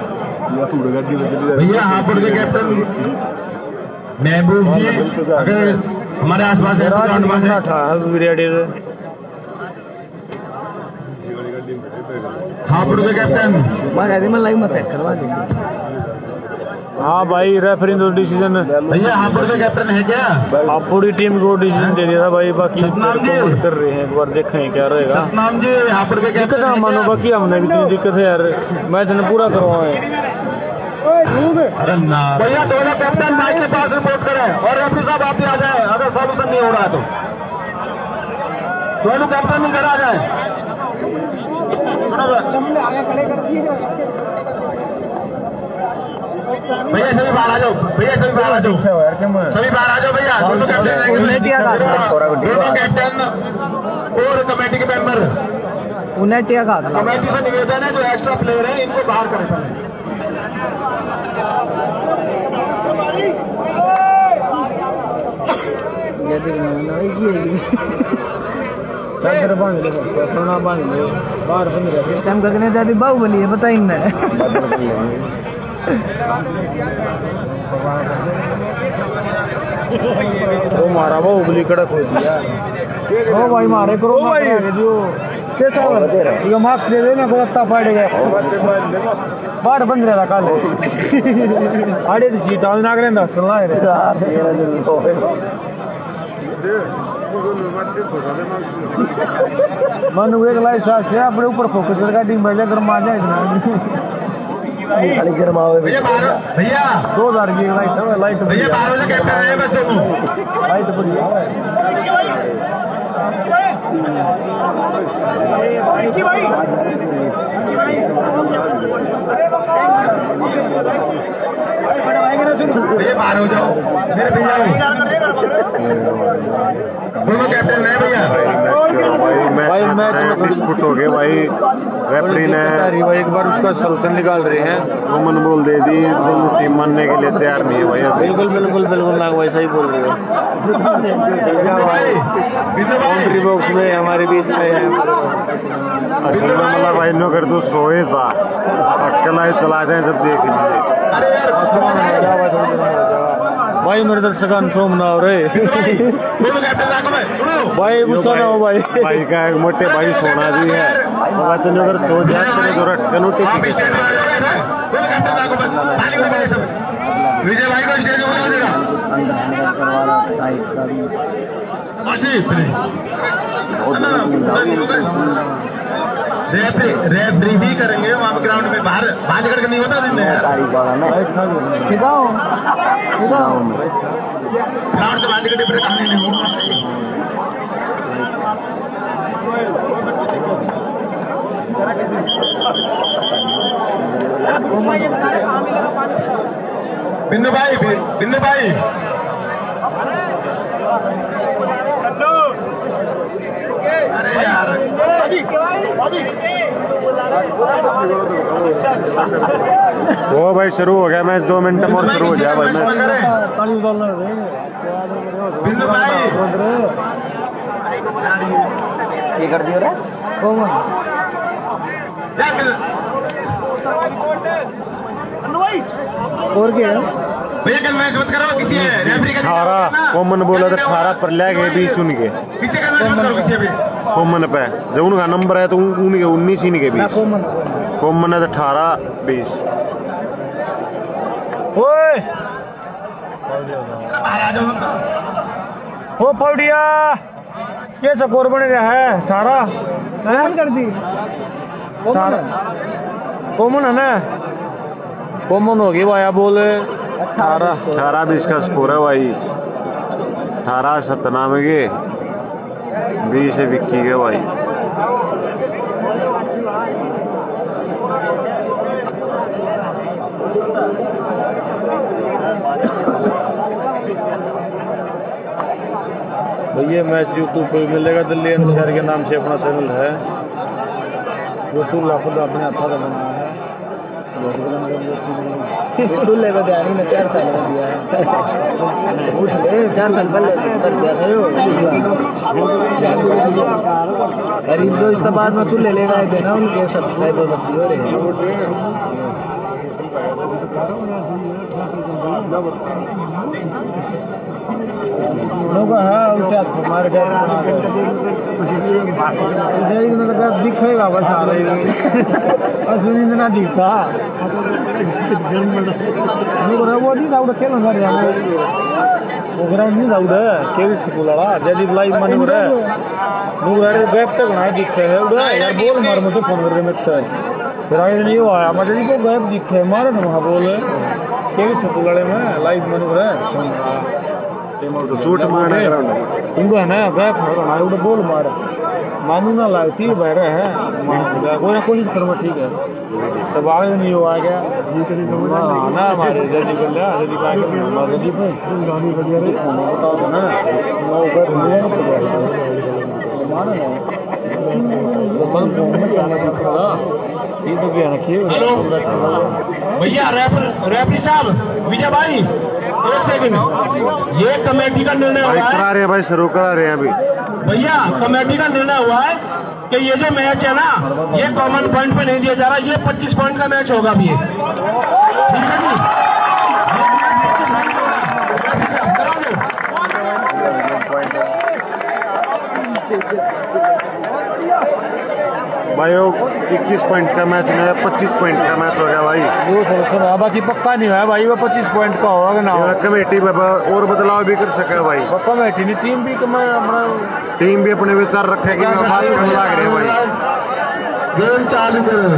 भैया, हापुड़ के कैप्टन महबूब जी अगर हमारे आसपास है तो ग्राउंड में था हापुड़ के कैप्टन मैं लाइव में चेक करवा दूंगी। हाँ भाई रेफरी तो डिसीजन भैया हापुड़ के कैप्टन है क्या? आप पूरी टीम को डिसीजन दे दिया था भाई, बाकी सतनाम जी कर रहे हैं, एक बार देखें क्या रहेगा। सतनाम जी हापुड़ के दिक्कत कैप्टन है मानो, बाकी हमने भी इतनी दिक्कत है यार, मैच ने पूरा करवाए। भैया दोनों कैप्टन माइक के पास रिपोर्ट करें और रेफरी साहब आप भी आ जाए अगर सॉल्यूशन नहीं हो रहा है तो। दोनों कैप्टन इधर आ जाए। भैया सभी बाहर आ जाओ, भैया सभी बाहर आ जाओ, सभी बाहर आ जाओ भैया। दोनों कैप्टन और कमेटी के मेंबर उन्हें टिया का कमेटी से निवेदन है जो एक्स्ट्रा प्लेयर है इनको बाहर करें पहले। चादर बांध ले, कपड़ा बांध ले, बाहर बंद रहे। इस टाइम करने जाती बाहुबली है पता ही नहीं। वो मारा वो उबली कड़क हो दिया। ओ भाई मारे करो भाई जो कैसा ये मार्क्स दे देना को रत्ता फाड़ेगा। बाहर बंद रहा काल आड़े सीट आने ना करें 10 सुनला है मन एक लाइट सा से अपने ऊपर फोकस करके टीम में लेकर मार जाए साली गरमावे भैया 2000 की लाइट है, लाइट भैया बाहर वाले कैप्टन है बस दोनों। लाइट बढ़िया है भैया बाहर हो जाओ मेरे भैया दोनों कैप्टन है भैया। भाई मैच में डिस्प्यूट हो गए भाई, रेफरी ने एक बार उसका सॉल्यूशन निकाल रहे हैं। वोमन बोल दे दी, दोनों टीम मानने के लिए तैयार नहीं है भाई अभी। बिल्कुल बिल्कुल बिल्कुल ना वैसा ही बोल रहे हो। बाउंड्री बॉक्स में हमारे बीच में है असल में मतलब भाई नो कर दो सोए सा अकेला ही चला जाए जब देख लीजिए। भाई मेरे दर्शक सोम ना हो रहे भाई, गुस्सा ना हो भाई। भाई का एक मोटे भाई सोना भी है, तो अगर सो जाए तो विजय भाई को स्टेज पर देगा। रेफरी ही करेंगे वहाँ पे ग्राउंड में, बाहर बाहर निकल के नहीं होता दिन में यार। ग्राउंड से बाहर निकल के कहानी नहीं होगी। बिंदु भाई अरे यार वो भाई शुरू हो गया मैच, 2 मिनट में और शुरू हो गया भाई मैच। बिंदु भाई ये कर दियो रे और क्या भैया कल मैच मत करो किसी रेफरी का 18 कॉमन बोला था 18 पर ले गए 20 उनके किसी का मैच मत करो किसी भी कॉमन पे, जब उनका नंबर है तो उनके 19 इनके 20 कॉमन है तो 18 20। ओए ओ पौड़िया ये स्कोर बन रहा है 18 कर दी कॉमन है ना, कॉमन हो गई भाई बोल 18 20 का स्कोर है भाई। 18 सतनाम के 20 से विक्की के भाई। भैया मैच यूट्यूब पे मिलेगा, दिल्ली एनसीआर के नाम से अपना चैनल है, वो चूल्हा खुद अपने हाथों का बनाया है। चूल्हे को ध्यान ही में 4 साल में दिया है, पूछ ले 4 साल पहले कर दिया था। गरीब जो इस बाद में चूल्हे ले गए थे ना, उनके सब्सक्राइबर बंदी हो रहे हैं। दिखेगा बस आ रही सुनींद ना दिखता वो नहीं जाऊ खेल नहीं जाऊ केवी स्कूल जल्दी लाइव मन बैग तक ना दिखते है यार बोल मार मुझे फोन कर मिलता है फिर आगे नहीं हुआ है मजे को गैप दिखे मारे ना वहाँ बोल केवी स्कूल में लाइव मन चोट मारे इंगो है ना गैप है बोल मार मानू ना लगती बह रहे हैं कोई ना कोशिश करो ठीक है तब आगे नहीं हुआ क्या ना हमारे जल्दी कर लिया जल्दी भैया रेफरी साहब विजय भाई 1 सेकंड, ये कमेटी का निर्णय हुआ है, करा रहे हैं भाई, शुरू करा रहे हैं अभी भैया कमेटी का निर्णय हुआ है कि ये जो मैच है ना ये कॉमन पॉइंट पे नहीं दिया जा रहा, ये 25 पॉइंट का मैच होगा अभी, ठीक है जी। भाई 21 पॉइंट का मैच नहीं है, 25 पॉइंट का मैच हो गया भाई। वो सुना बाकी पक्का नहीं है भाई, वो 25 पॉइंट का होगा ना। कमेटी और बदलाव भी कर सके भाई, कमेटी नहीं टीम भी अपने विचार रखेगी, बात करने लग रहे भाई। गेम चालू करो।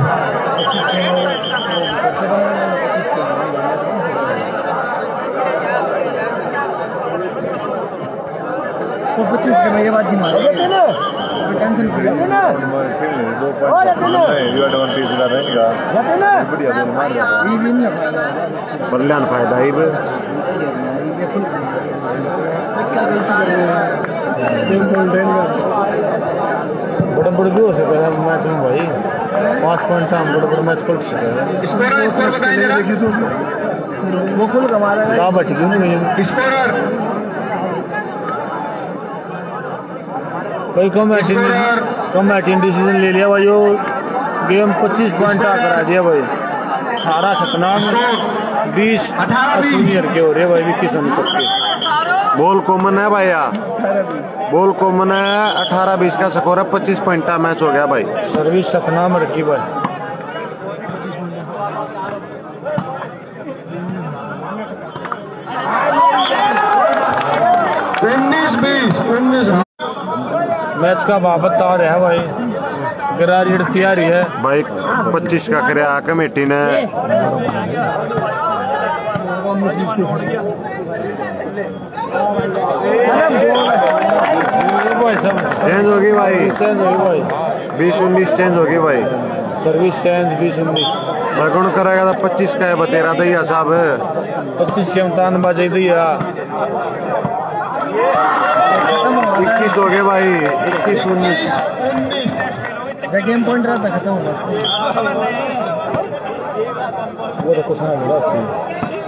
तो 25 के भैया बात टेंशन बल्लान फायदा ही बड़े बड़े भी हो सके मैच में भाई, 5 पॉइंट हम बड़े बड़े मैच कर सके वो खुल कमा बैठी क्यों कोई कमेटी डिसीजन ले लिया भाई, वो गेम 25 पॉइंट का करा दिया भाई। 18 सतनाम 20 सीनियर के हो रहे भाई, 21 के बॉल कॉमन है भैया, बॉल कॉमन है। 18-20 का स्कोर है, 25 पॉइंट का मैच हो गया भाई। सर्विस सतनाम रखी भाई। मैच का बाबत आ रहा है भाई, गरारी तैयारी है भाई 25 का कराया कमेटी ने। चेंज होगी भाई, चेंज होगी भाई, 20-19 चेंज होगी भाई। सर्विस चेंज 20-19 कौन करेगा? तो 25 का है बतेरा दैया साहब। 25 के मतान बजे दिया 21 हो गए भाई, 21-19 गेम पॉइंट रहता खत्म होगा। वो तो कुछ ना बोला।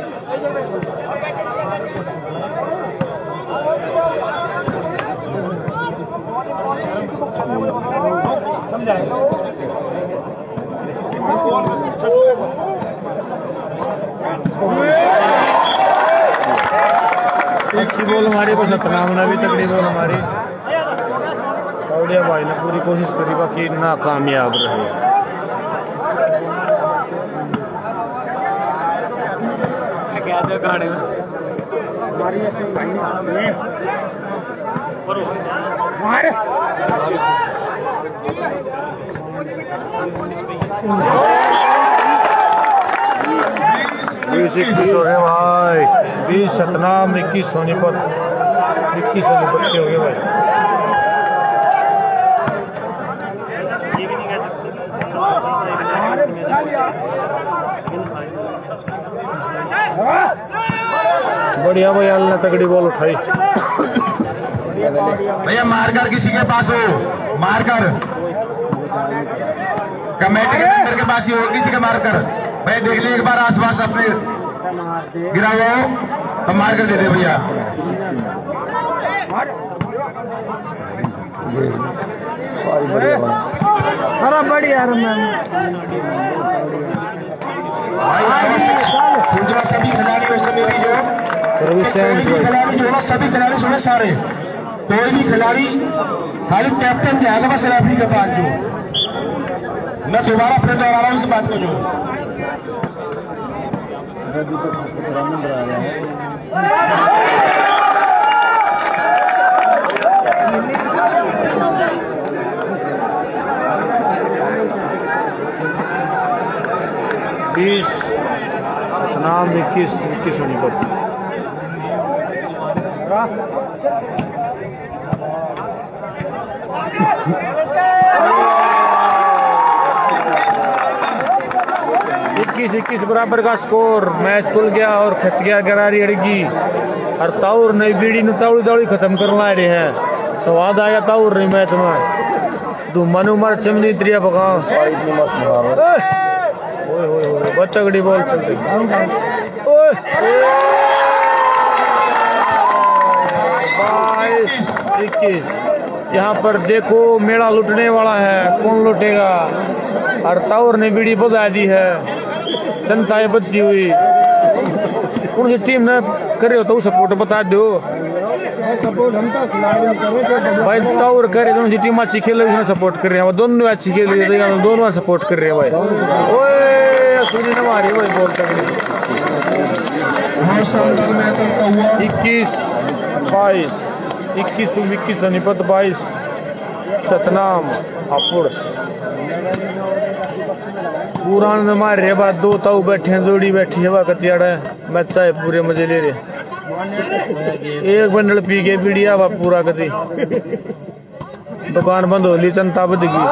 अच्छी बॉल हमारी बस सतनाम ने भी तगड़ी बॉल हमारी। कौड़िया भाई ने पूरी कोशिश करी, बाकी नाकामयाब रहे। गाड़ी में हो गए भाई, 20 सतनाम, 21 सोनीपत, 21 सोनीपत के हो गए भाई। बढ़िया भाई, अल ने तगड़ी बॉल उठाई। भैया मारकर किसी के पास हो, मारकर कमेटी के मेंबर के पास ही हो, किसी के मारकर। भैया देख ले एक बार आसपास अपने गिरा हुआ हो तो मार कर दे दे भैया। अरे बढ़िया सूचना सभी खिलाड़ियों से मेरी जो खिलाड़ी जो है सभी खिलाड़ी सुने सारे, कोई भी खिलाड़ी खाली कैप्टन जाएगा बस रेफरी के पास। जो मैं दोबारा फिर दोहरा रहा हूँ इस बात को, जो 20 सतनाम, 21 सोनीपत। इक्कीस बराबर का स्कोर। मैच खुल गया और खच गया गरारी अड़गी। और ताउर नई बीड़ी ने ताउड़ी ताउड़ी खत्म कर ला रहे हैं। स्वाद आया ताउर नहीं मैच में। धुमन उमर चमनी त्रिया पका बच्चगड़ी बॉल चल रही। 22-21 यहाँ पर देखो मेला लुटने वाला है, कौन लुटेगा। और ताउर ने बीड़ी बजा दी है, जनता बदती हुई। कौन सी टीम ने करे हो तो सपोर्ट बता दो भाई। ताउर करे कौन सी टीम अच्छी खेल रही है, सपोर्ट कर रहे हैं। दोनों अच्छी खेल रही है, दोनों सपोर्ट कर रहे हैं भाई। ओए सुनी ना मारी भाई बॉल तक। 21-22 21 सोनीपत, 22 सतनाम हापुड़। पूरा ने मार रहे बात। 2 ताऊ बैठे हैं, जोड़ी बैठी है, कतियाड़ा मैच है, पूरे मजे ले रहे। एक बंडल पी के पीड़िया वा पूरा कति। दुकान बंद हो ली, जनता बद गई।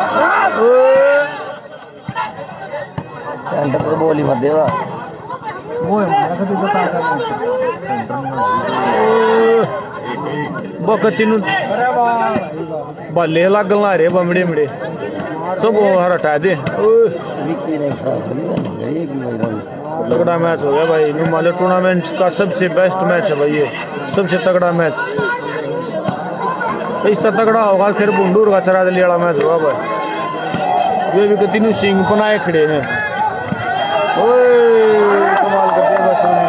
सेंटर पर बोली मत देवा। वो हमारा कभी बता बकती बल्ले लग ला रहे बमड़े मड़े सब हटा दे। तगड़ा मैच हो गया भाई। हिमालय टूर्नामेंट का सबसे बेस्ट मैच है भाई, ये सबसे तगड़ा मैच। इतना तगड़ा होगा फिर बुंडूर का चरादली वाला मैच होगा भाई। ये भी तीनों सिंह बनाए खड़े हैं। कमाल करते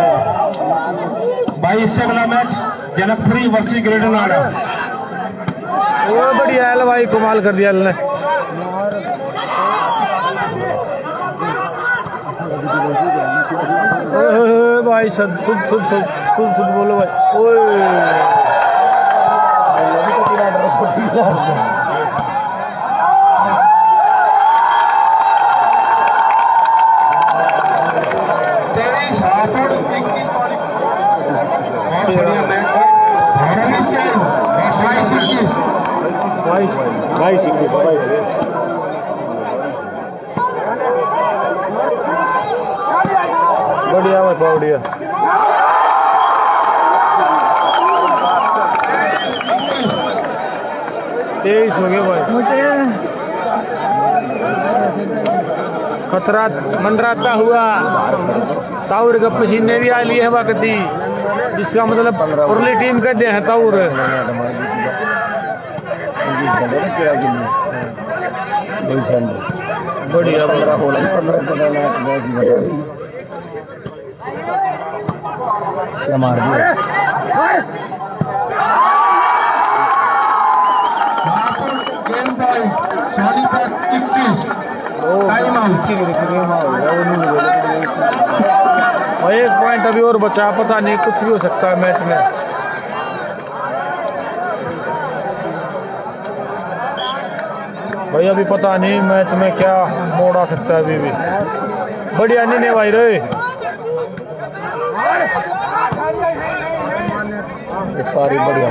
भाई। इससे अगला मैच जनकपुरी वर्सेस ग्रेटर नोएडा। बढ़िया है भाई, कमाल कर दिया ने। भाई सब सुध बोलो भाई। ओए बढ़िया मैच। सर्विस चेंज 22-21 बढ़िया भाई बढ़िया। 23 हो गए भाई। खतरा मंडराता हुआ ताउर के पसीने भी आ लिए है वक्ती, इसका मतलब उर्ली टीम कहते हैं ताउर। बढ़िया game point Sonipat 21 time out. और 1 पॉइंट अभी और बचा, पता नहीं कुछ भी हो सकता है मैच में। भाई अभी पता नहीं मैच में क्या मोड़ आ सकता है अभी भी। बढ़िया नहीं भाई रे, सारी बढ़िया।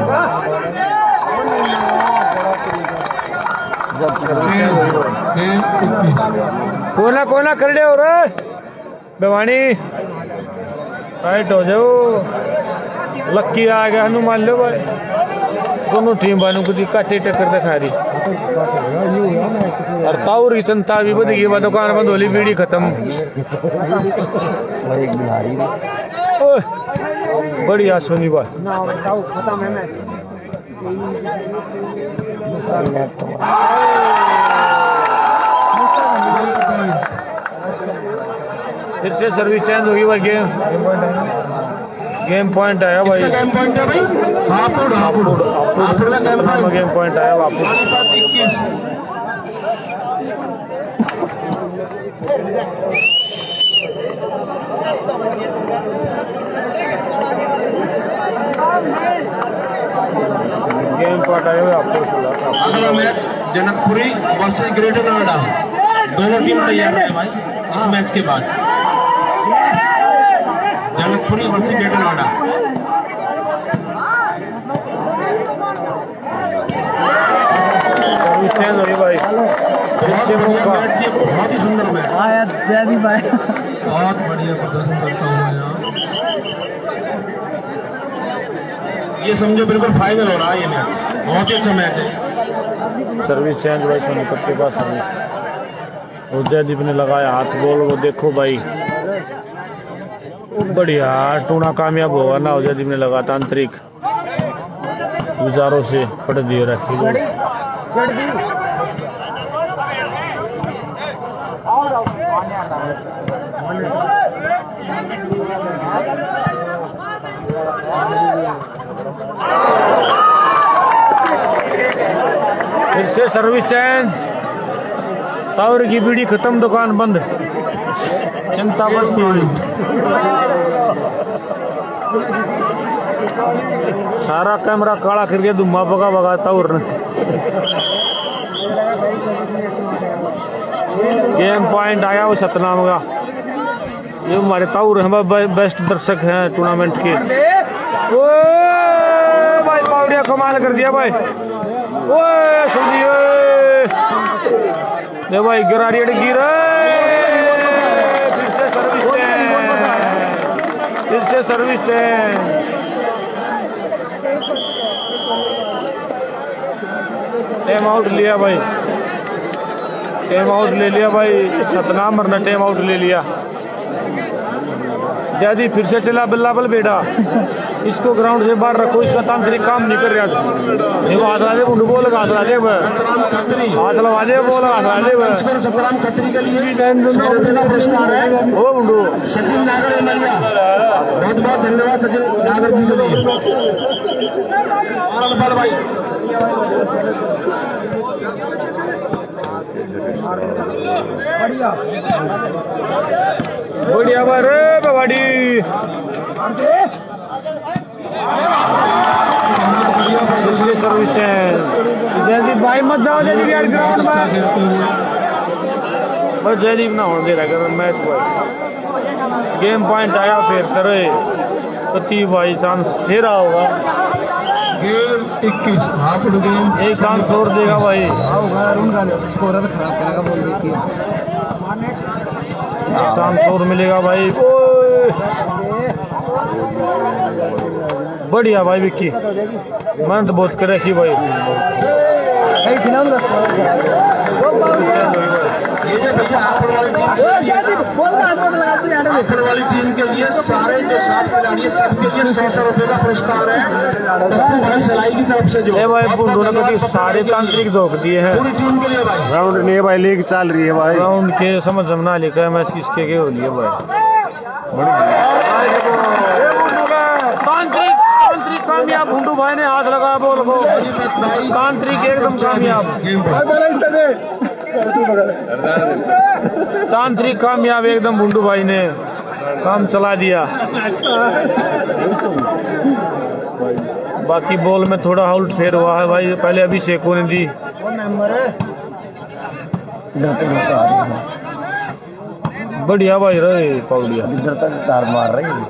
कोना कर दे और बेवानी राइट हो जाओ। लक्की आ गया हनुमान लो भाई, दोनों टीम बानू को काटे टक्कर दिखा रही। और ताउर की चिंता भी बद गई, दुकान बंद होली, बीड़ी खत्म। बढ़िया सोनी भाई। फिर से सर्विस चेंज होगी भाई। गेम पॉइंट आया भाई। गेम पॉइंट है भाई। हापुड़ गेम पॉइंट आया वापस। गेम पॉइंट आया आपको। अगला मैच जनकपुरी वर्सेस ग्रेटर नोएडा। दोनों टीम तैयार है भाई इस मैच के बाद। जनकपुरी वर्सेस ग्रेटर नोएडा। चेंज हो गई भाई। बहुत बढ़िया मैच, ये बहुत ही सुंदर मैच। जयदीप भाई बहुत बढ़िया प्रदर्शन करता हूँ मैं यहाँ। ये समझो बिल्कुल फाइनल हो रहा है ये मैच, बहुत ही अच्छा मैच है। सर्विस चेंज भाई सोनीपत के पास सर्विस। वो जयदीप ने लगाया हाथ बॉल, वो देखो भाई बढ़िया टूना कामयाब होगा ना। जयदीप ने लगा तांत्रिक विचारों से पट दिए रखी। फिर से सर्विस चेंज। ताउर की बीड़ी खत्म, दुकान बंद, चिंता बढ़ती हुई। सारा कैमरा काला कर गया, धुआं भगा भगा ताउर ने। गेम पॉइंट आया वो सतनाम का। ये हमारे ताउर हमारे बेस्ट दर्शक हैं टूर्नामेंट के। ओ भाई पाउडिया कमाल कर दिया भाई। ओए सुनिए ये भाई गरारी अड़की रहे। फिर से सर्विस चेंज। टाइम आउट लिया भाई, टाइम आउट ले लिया भाई। सतनाम ने टाइम आउट ले लिया। जयदीप फिर से चला बल्ला बल बेटा, इसको ग्राउंड से बाहर रखो, इसका तांत्रिक काम नहीं कर रहा। देखो हाथ लगा दे, हाथ लगा दे, हाथ लगा दे, बोल हाथ लगा दे। सतराम खत्री के लिए पुरस्कार है ओ बुंडू सचिन नागर एमएलए। बहुत बहुत धन्यवाद सचिन नागर जी के लिए। भाई बढ़िया रे बाबाडी। सर्विस जयदीप भाई मत जाओ जयदीप यार ग्राउंड में। बस जयदीप ना होने दे रहा मैच को। गेम पॉइंट आया फिर करे कति भाई चांस फेरा होगा। गेम 21 हाफ गेम एक चांस और देगा भाई। चांस और मिलेगा भाई। ओए बढ़िया भाई विक्की, मेहनत बहुत कर रखी भाई। आखिर वाली टीम के लिए सारे जो 7 खिलाड़ी है सबके लिए 100 रुपए का पुरस्कार है भाई सिलाई की तरफ से। जो भाई कभी सारे तांत्रिक झोंक दिए हैं पूरी टीम के लिए भाई। राउंड नहीं भाई, लीग चल रही है भाई। राउंड के समझ ना लिखा है मैच किसके के हो लिए भाई। तांत्रिक कामयाब, भुंडू भाई ने हाथ लगाया बॉल को। तांत्रिक एकदम कामयाब, तांत्रिक कामयाब एकदम। भुंडू भाई ने काम चला दिया। बाकी बॉल में थोड़ा उल्ट फेर हुआ है भाई। पहले अभिषेक ने दी। बढ़िया भाई रहे पौड़िया, इधर तक तार मार रही है।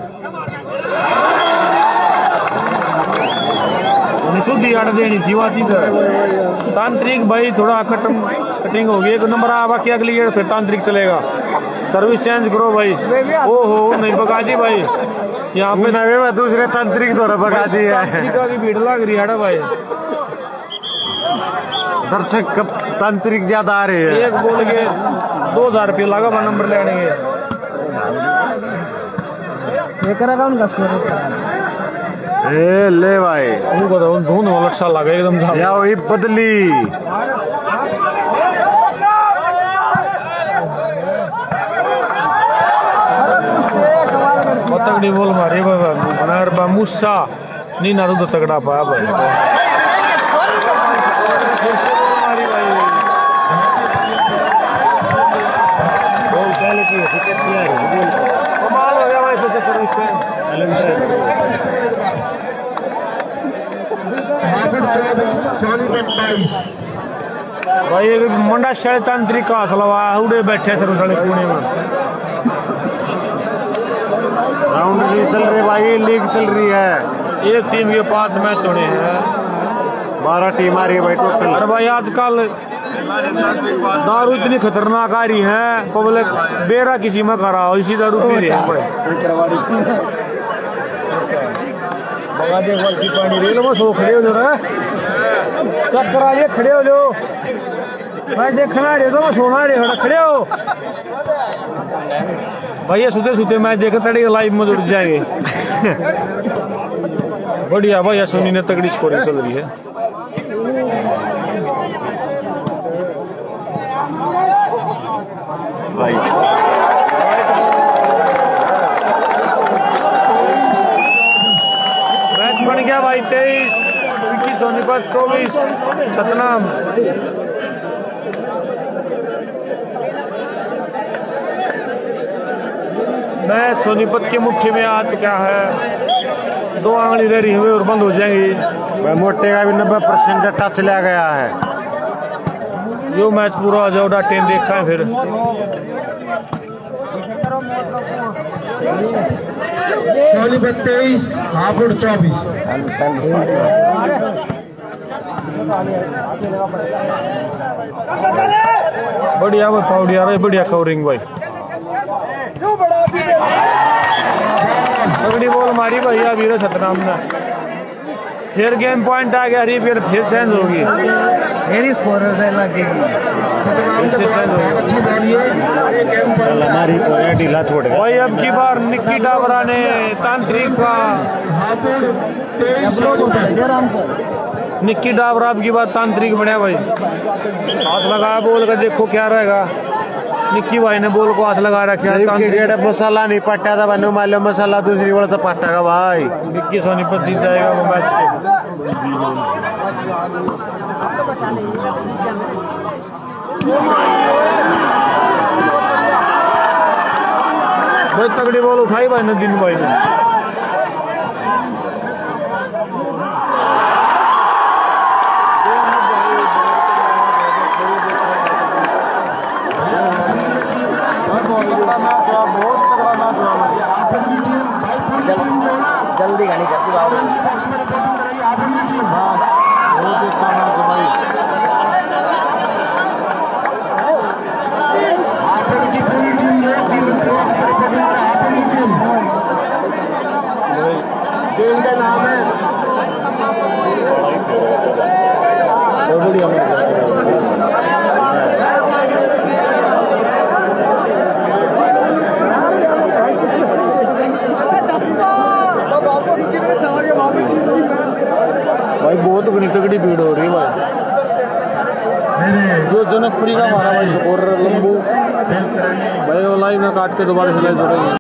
शुद्धि आड़ देनी थी बात इधर। तांत्रिक भाई थोड़ा कटिंग होगी। एक नंबर आ बाकी अगली गेट फिर तांत्रिक चलेगा। सर्विस चेंज करो भाई। ओहो नहीं बगा दी भाई। यहाँ पे नवे दूसरे तांत्रिक द्वारा बगा दी है। की भीड़ लग रही है भाई। दर्शक कब तांत्रिक ज्यादा आ रहे हैं। एक बोल के 2000 रुपये लगा वह नंबर लेने के। ए ले भाई, उनको तो धुन लक्षा लगा एकदम। या वही बदली तगड़ी बोल मारी भाई। मुस्सा नहीं ना तो तगड़ा पाया भाई। कमाल हो गया भाई। सर्विस भाई एक मंडा शायद तांत्रिक का हौसला उड़े बैठे सर्विस वाले पुणे में। राउंड नहीं चल रहे भाई, लीग चल रही है। एक टीम के 5 मैच होने हैं। 12 टीम आ रही है भाई टोटल। अरे भाई आजकल दारू इतनी खतरनाक आ रही है, पब्लिक बेरा किसी में खा रहा हो, इसी दारू पी रही है भाई। पानी रेल में सो खड़े हो रहा चक्कर आ रही खड़े हो लो। मैं देखना रहे तो मैं सोना रहे खड़े हो भैया। सुते सुते मैच देखे तड़े लाइव में जुड़ जाएंगे। बढ़िया भैया सोनी ने तगड़ी स्कोरिंग चल रही है। मैच बन गया भाई 23 सोनीपत 24 सतनाम। मैच सोनीपत की मुट्ठी में आ चुका है। 2 आंगली रह रही हुई और बंद हो जाएंगी। मोटे का भी 90% टच लिया गया है। यो मैच पूरा आ जाओ। डाटें देखा है फिर। सोनीपत 23 हापुड़ 24। बढ़िया भाई पाउडिया रहे, बढ़िया कवरिंग भाई। तगड़ी बॉल मारी भैया वीर सतनाम ने। फिर गेम पॉइंट आ गया। फिर चेंज होगी। मेरी स्कोर ढीला छोड़ गया भाई। अब की बार निक्की डाबरा ने तांत्रिक का निक्की डाबरा अब की बार तांत्रिक बनया भाई। हाथ लगाया बोल का, देखो क्या रहेगा। निक्की भाई ने बोल को हाथ लगा रखा। मसाला नहीं पट्टा था बनो मालो मसाला दूसरी बार तो पट्टा का भाई। निक्की सोनीपत जीत जाएगा वो मैच को। बहुत तगड़ी बॉल उठाई भाई नदीन भाई ने। जानी करती बाबू बहुत अच्छा मैच है भाई। टीम का नाम है भाई बहुत तगड़ी भीड़ हो रही है भाई। जो जनकपुरी का हमारा भाई स्कोर लंबू भाई वो लाइव में काट के दोबारा सिलाई जोड़ेंगे।